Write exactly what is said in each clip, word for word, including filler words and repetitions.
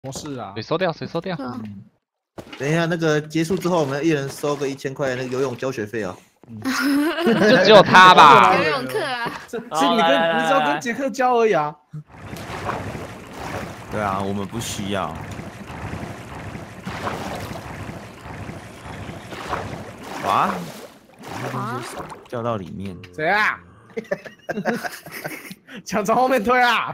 模式啊， 水收掉，水收掉。 嗯，等一下，那个结束之后，我们一人收个一千块那个游泳交学费啊。 就只有他吧？ 游泳课啊， 是是你跟你只要跟杰克交而已啊。 对啊，我们不需要。哇！ 啊， 掉到里面。 谁啊？想从后面推啊！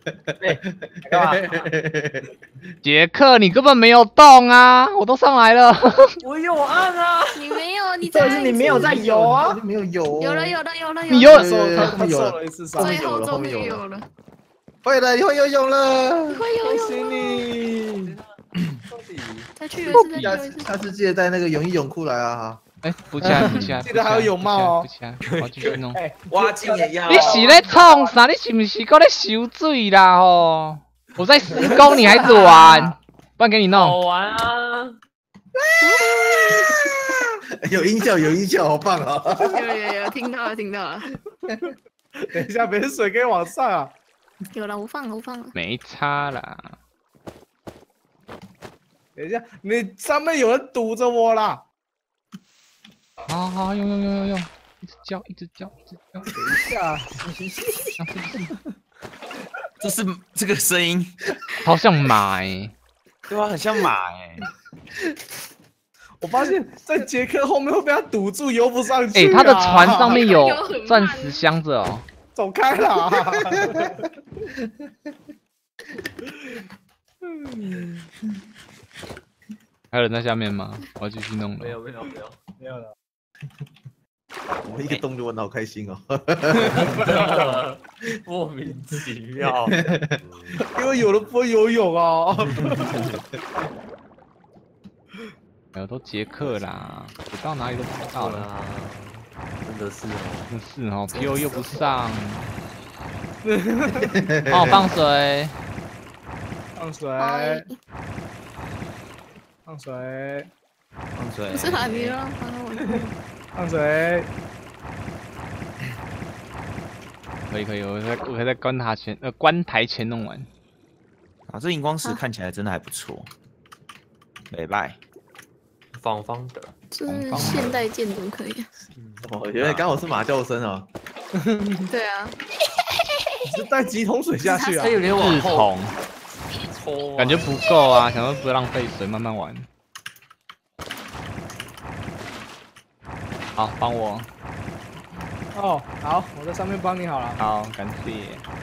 杰克，你根本没有动啊！我都上来了。 我有按啊， 你没有，你但是你没有在游啊， 没有游。 有了有了有了有了， 你又受他他受了一次伤， 最后终于有了， 会了，你会游泳了， 你会游恭喜泳了， 你！ 再去游一次，再下去游一次。 下次记得带那个泳衣泳裤来啊！ 哎，扶起来，扶起来， 记得还有泳帽哦扶起来，扶起来我继续弄。 哎， 挖井也要。 你是咧创啥？你是不是搁咧收水啦？吼！我在施工，你还是玩？不然给你好弄。 玩啊！ 有音效，有音效，好棒啊！ 有有有，听到了听到了， 等一下，没水可以往上啊！ 有了，我放了我放了。 没差啦。 等一下，你上面有人堵着我啦！ 好好用用用用用，一直叫一直叫一直叫。 等一下， 这是这个声音， 好像马哎。 对啊，很像马哎。 我发现，在杰克后面会被他堵住，游不上去、 哎、 啊。 他的船上面有游很慢钻石镶着哦。 走开啦！ 还有人在下面吗？我要继续弄了。 没有没有没有没有了。 我们一个动就玩的好开心哦， 莫名其妙。 因为有人不会游泳哦。 哎呦，都捷克啦，我到哪里都不知道了。 啊，真的是哦。 真是哦 ，P O 又不上。帮我放水。 放水， 哎， 放水， 放水。 不是啦，你让放我。 放水。 可以可以，我在我可以在关塔前呃关台前弄完。 啊，这荧光石看起来真的还不错，美拜。 方方的， 这是现代建筑可以。 哦，原来刚好是马叫声哦。 对啊， 你是带几桶水下去啊它？有点往四后桶， 抽啊， 感觉不够啊，想说不浪费水，慢慢玩。好，帮我。 哦，好，我在上面帮你好了。 好，感谢。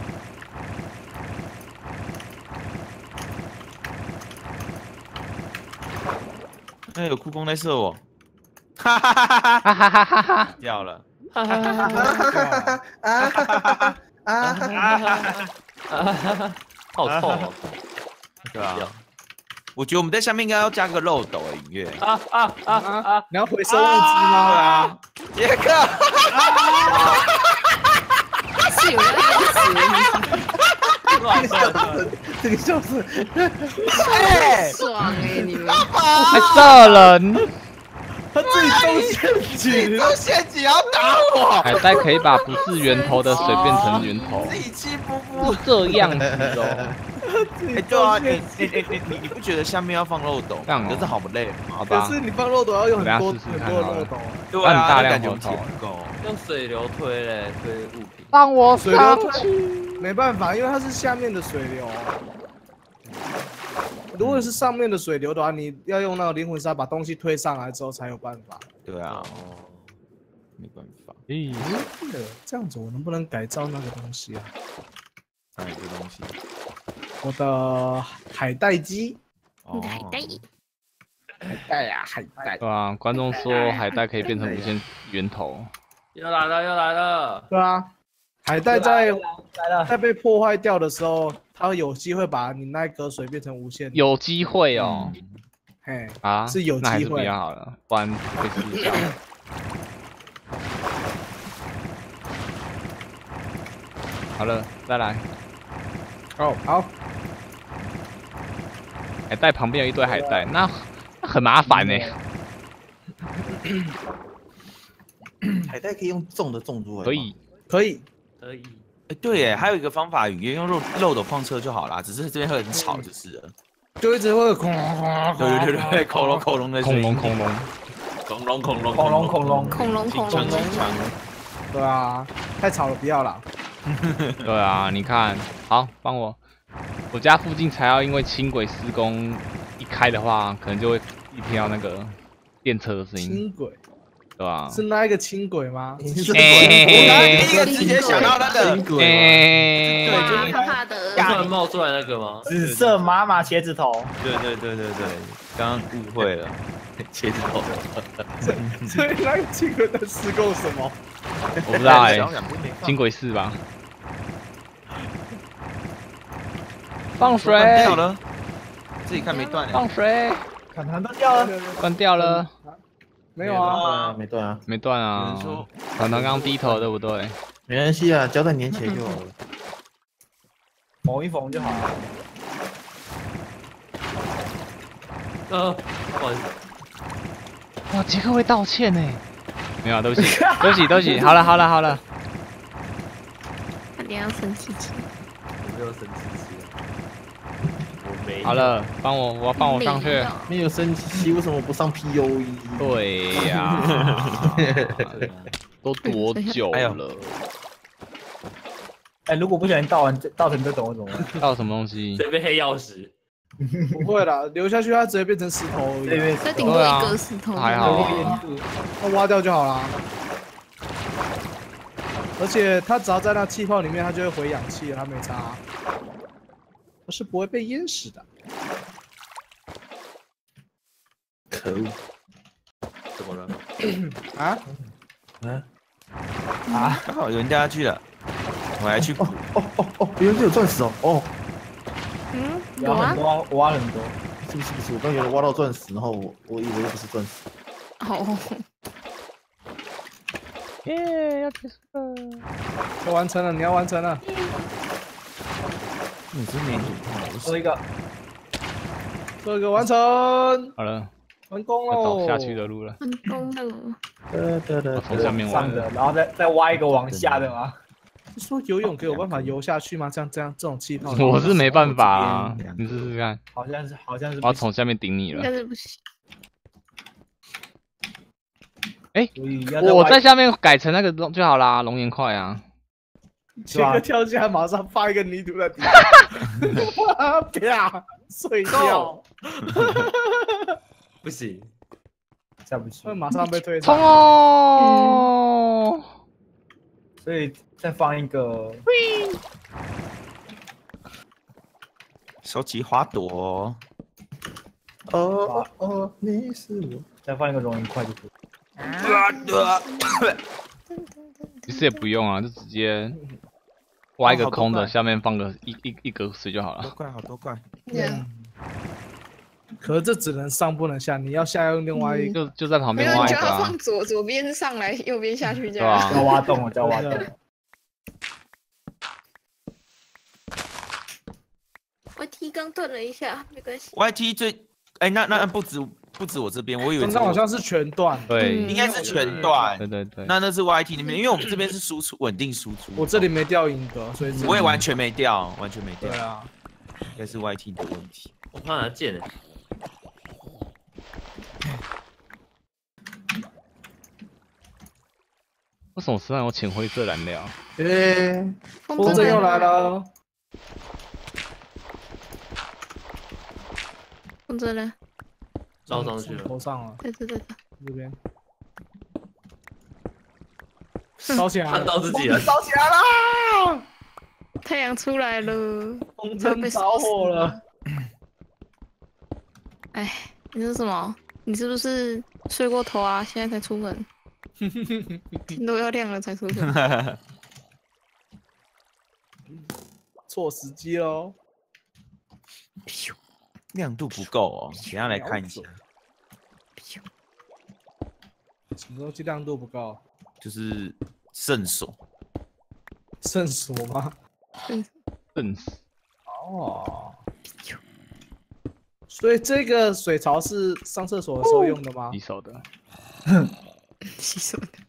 哎，有酷工在射我，哈哈哈哈哈哈哈哈哈哈！ 掉了。 啊哈哈哈哈啊哈哈啊！ 好痛哦！ 对啊，我觉得我们在下面应该要加个漏斗的音乐。 啊啊啊啊！ 你要回收物资吗？ 对啊，杰克， 是有人在这个笑声， 哎， 爽哎，你们还射人！ 他自己中陷阱， 这陷阱要打我， 海带可以把不是源头的水变成源头， 自己气不服。 是这样子哦。 哎，对啊，你你你你你你不觉得下面要放漏斗？ 这样哦可是好累。 好吧可，是你放漏斗要用很多等下试试很多看好了漏斗啊。 对啊， 很大量感觉活动不够。 用水流推嘞，推物品。 帮我水流上推去。 没办法，因为它是下面的水流。如果是上面的水流的话，你要用那个灵魂沙把东西推上来之后才有办法。 对啊， 哦， 没办法， 咦， 呃这样子我能不能改造那个东西啊？ 哪一个东西？ 我的海带机， 哦海带， 海带呀，海带， 对啊，观众说海带可以变成无限源头。 又来了又来了， 对啊，海带在来了， 在被破坏掉的时候，它有机会把你那一格水变成无限。 有机会哦。 嘿， 啊， 是有那还是不机会要好了，不然会失效。好了，再来。 哦，好， 海带旁边有一堆海带，那那很麻烦呢。 海带可以用重的重出来， 可以， 可以。 可以。 哎，对耶，还有一个方法，语言用漏漏斗放车就好啦，只是这边会很吵，就是了。 就一直会有恐龙恐龙， 对对对对，恐龙恐龙的声恐音龙恐龙， 恐龙恐龙恐龙恐龙， 恐龙恐龙枪枪枪， 对啊，太吵了，不要啦。 对啊，你看，好，帮我，我家附近才要因为轻轨施工一开的话，可能就会一听到那个电车的声音， 轻轨对吧？ 是那一个轻轨吗？ 是哎我刚刚第一个直接想到那个轻轨吗？ 哎， 哇，怕怕的。 突然冒出来那个吗？ 紫色妈妈茄子头， 对对对对对，刚刚误会了，茄子头。 所以那个轻轨在施工什么？ 我不知道哎， 小两不没放轻轨四吧？放断水， 掉了，自己看没断欸。 放水， 可能都掉了。 断掉了， 没有啊， 没断啊， 没断有啊人。说糖糖刚低头对不对？ 没关系啊，胶带粘起来就好了。 缝一缝就好了。 呃，不好意思， 哇，杰克会道歉呢。没有啊，对不起，对不起，对不起。好了，好了，好了。 他脸要生气气。 我没有生气气，我没。 好，了，帮我，我要放我上去。 没有生气，为什么不上 P O E？ 对呀，都多久哎呦了？ 哎，如果不小心倒完倒成这种，怎么办？ 到什么东西？ 这边黑曜石， 不会啦，流下去它直接变成石头而已。 这边这顶多一个石头。 还好啊。 那挖掉就好啦。而且它只要在那气泡里面，它就会回氧气了，它没差，它是不会被淹死的。 可恶！ 怎么了？ 啊？ 啊， 刚好有人掉下去了，我还去补。 哦哦哦，原来有钻石哦！哦， 嗯，有啊挖很。多，挖很多。 是不是不是？我刚原来挖到钻石，然后我我以为又不是钻石。 哦， 耶，要结束了。 要完成了，你要完成了。 你真没主动， 说一个， 这个完成， 好了， 完工要喽。 走下去的路了。 成功了。 哒哒哒我从下面挖上的，然后再再挖一个往下的吗？ 是说游泳给有办法游下去吗？这样这样这种气泡， 我是没办法啊这边， 你试试看。 好像是，好像是我不行。 要从下面顶你应了。 该是不行。 所以要再挖我我在下面改成那个龙就好啦，龙岩块啊。 杰克跳下来，马上放一个泥土在底下，啪，碎掉， 不行， 下不去会，马上被推冲上。 哦！ 所以再放一个， 收集花朵。 哦哦哦，你是我。 再放一个熔岩块就可以。 其实也不用啊，就直接挖一个空的， 哦好多块下面放个一一一格水就好了。 多块，好多块。 这样。 可是这只能上不能下，你要下用另外一个。 就就在旁没有， 边挖一个啊你就要放，左左边上来，右边下去这对样。 吧？ 要挖洞了，就要挖洞。 我提刚顿了一下，没关系。 Y T 最，哎，那那不止不止我这边，我以为刚只有刚好像是全段， 对嗯应该是全段对。对对， 那那是 Y T 那边，因为我们这边是输出稳定输出。 我这里没掉银格，所以这我也完全没掉，完全没掉对，啊。 应该是 Y T 的问题。 我怕拿剑诶。 为什么身上有浅灰色燃料？ 诶， 风风筝又来，了， 风筝呢？ 绕上去了， 头上了， 在这在这。 这边烧起来看了， 到自己了。 烧起来了， 太阳出来了。 风筝着火了。 哎，你是什么？你是不是睡过头啊？现在才出门，天都要亮了才出门。 错时机喽。 亮度不够哦，等一下来看一下， 什么东西亮度不高？ 就是圣所。 圣所吗？ 震死！ 哦。所以这个水槽是上厕所的时候用的吗洗？手的。 洗手的。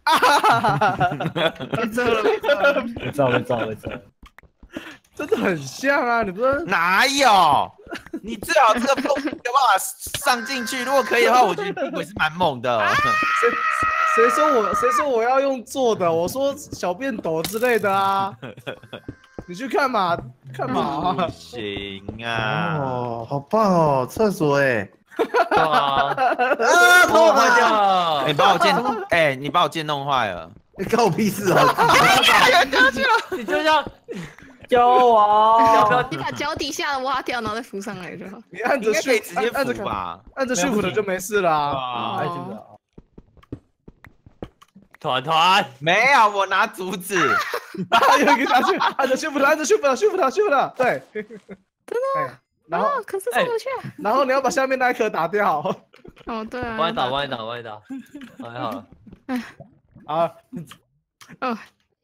没错了，没错了， 没照，没照，没照。 真的很像啊！你不是哪有？ 你最好这个缝有办法上进去，如果可以的话，我觉得轻轨是蛮猛的。 谁谁说我谁说我要用做的？我说小便斗之类的啊。你去看嘛，看嘛。 不行啊！ 哦，好棒哦，厕所哎。 对啊， 啊，头坏掉了。 你把我剑，哎，你把我剑弄坏了。 你关我屁事啊！ 你就像救我！ 你把脚底下的挖掉，然后再浮上来就好。 你按着应该可以 shift 直接按着扶吧？ 按着 shift 的就没事啦。 啊哎，真的。 团团， 没有，我拿竹子。 有一个拿去，按着 shift 按着 shift shift shift 对。真的。然后啊，可是上不去。 然后你要把下面那一颗打掉。 哦，对啊。 帮你打，帮你打，帮你打。还好了。 啊。 哦。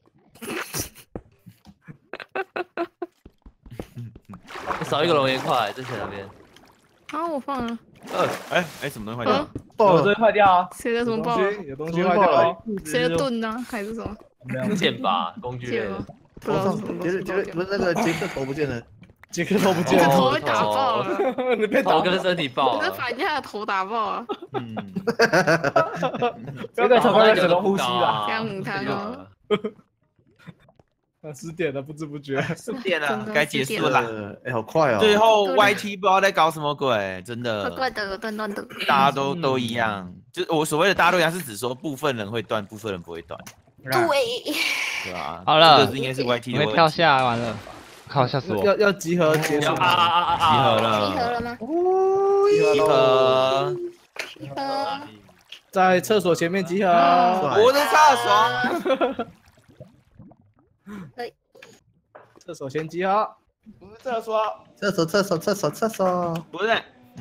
少一个熔岩块，在谁那边？ 啊，我放了。 呃，哎哎，什么东西坏掉？ 爆了，这坏掉啊！ 谁的什么有爆了？ 东西有东西坏掉了。 谁的盾呢？还是什么？ 没有， 剑吧，工具类的剑吗。？不知道头上是什么觉得觉得不是那个杰克头不见了。 杰克头不见这个了， 头被打爆了， 你被打头跟身体爆了。 我是把人家的头打爆了， 嗯， 这个头发只能呼吸了。 这样母汤哦。 十点了，不知不觉。 十点了真，的该结束了。 呃，哎，好快哦。 最后对 Y T 不知道在搞什么鬼，真怪怪的， 的，断断的。 大家都都一样。就我所谓的大家都一样，是指说部分人会断，部分人不会断， 对。 对吧？ 好了这个应该是 Y T 你的问题。 会跳下来完了，靠，吓死我！ 要要集合结束啊啊吗？ 啊啊！ 集合了， 集合了， 了吗？ 集合。 集合。 在厕所前面集合。 我的厕所。 厕所先集合。 不是厕所， 厕所厕所厕所厕所。 不是。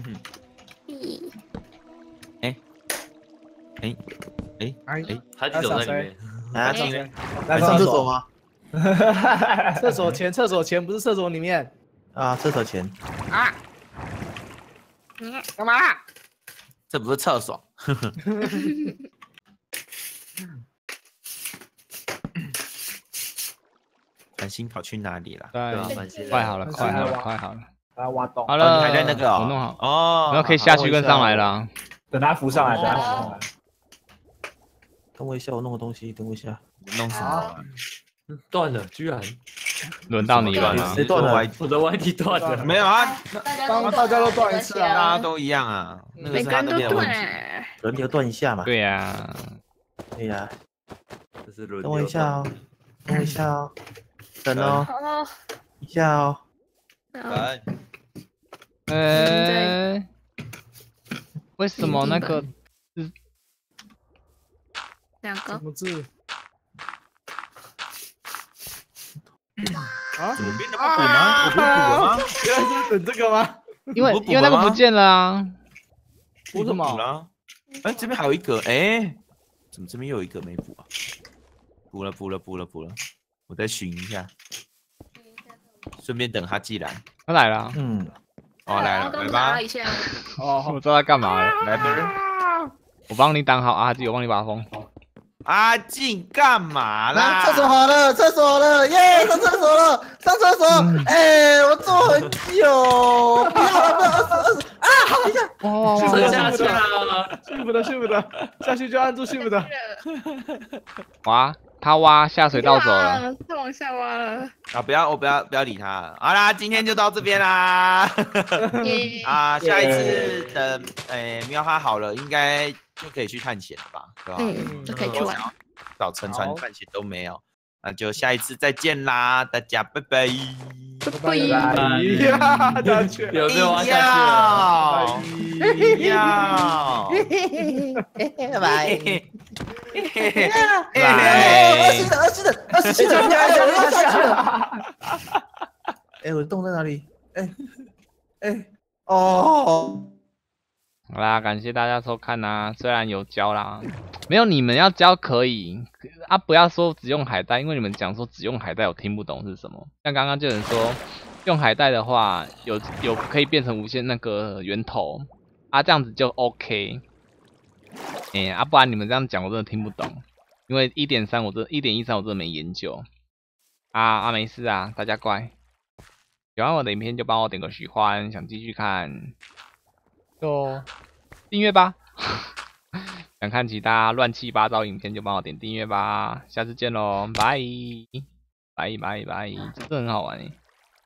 哎哎哎哎， 他就走在里面。 啊， 进来。 来上厕所吗？ 厕所前，厕所前不是厕所里面。 啊，厕所前。 啊！嗯，干嘛？ 这不是厕所。繁星跑去哪里了？ 对，快好了，快好了，快好了， 把它挖洞。 哦， 好了， 你还在那个哦， 我弄好， 哦， 然后可以下去跟上来了。 等它浮上来，等它浮上来。 等我一下，我弄个东西，等我一下。 你弄什么？ 断了，居然轮到你了谁断了？ 我的 Y T 断了。 没有啊， 当大家都断一次啊！ 大家都一样啊，那个是他每个人都那边的问题。 对。 轮流断一下嘛。 对呀， 对呀。 这是轮等我一下哦，等我一下哦，等哦， 哦。 一下哦。 来， 呃，为什么那个两个什。么字？啊？ 左边的不补吗？我不是补了吗？ 原来是等这个吗？ 因为我补因为那个了吗不见了啊， 补什么补了？哎，这边还有一个，哎，怎么这边又有一个没补啊？补了，补了，补了，补了，我再寻一下，顺便等他寄来。 他来了， 嗯， 哦，来了，来吧， 一下。 哦， 我知道他干嘛了， 来吧。 我帮你挡好阿基，我帮你把风。 阿静干嘛啦？ 厕所好了，厕所好了，耶，上厕所了，上厕所，哎，我坐很久，不要了，不要，二十二十啊，好一下， 哇哇哇！ 沉下去了， 幸福的，幸福的，下去就按住幸福的。 哇，他挖下水道走了。 再往下挖了。 啊，不要，我不要，不要理他了。好啦，今天就到这边啦。 耶啊，下一次等，诶，喵哈好了，应该就可以去探险了吧？对吧？ 嗯，就可以去玩。 找沉船探险都没有，那就下一次再见啦，大家拜拜。 拜拜。呀，下去。 有没有挖下去了？ 要。 拜拜。 拜。 二十的，二十的，二十七的，不要下去，不要下去了。哎，我的洞在哪里？哎，哎，哦。 好啦，感谢大家收看啦。虽然有教啦，没有你们要教可以啊，不要说只用海带，因为你们讲说只用海带，我听不懂是什么。像刚刚就有人说用海带的话，有有可以变成无限那个源头啊，这样子就 OK。哎、欸、啊，不然你们这样讲我真的听不懂，因为一点三我这一点一三我真的没研究啊啊，没事啊，大家乖。 喜欢我的影片就帮我点个喜欢，想继续看就订阅吧。想看其他乱七八糟影片就帮我点订阅吧。下次见喽，拜拜拜拜，真的很好玩诶。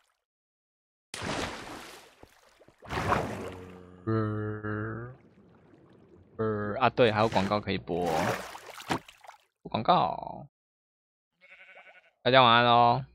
呃呃啊，对，还有广告可以播，播广告。大家晚安喽。